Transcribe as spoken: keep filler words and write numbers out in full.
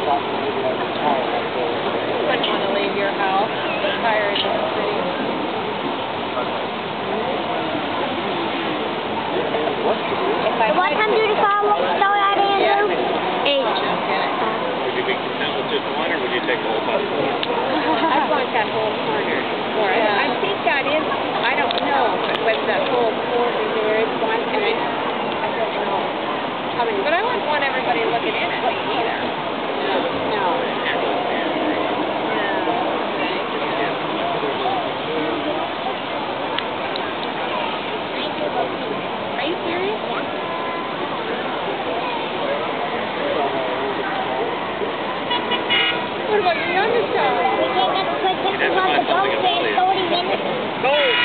Wouldn't want to leave your house. Tired of the city. What time do the fireworks start at, Andrew? Eight. Would you be content with just one, or would you take the whole festival? I want that whole corner. Or yeah. I think that is, I don't know, but with the whole corner there is one, and I, I don't know how many. But I wouldn't want everybody looking in at me either. No. No. Are you serious? What about your youngest child? We can't get the quick pictures on the boat in thirty minutes. Go!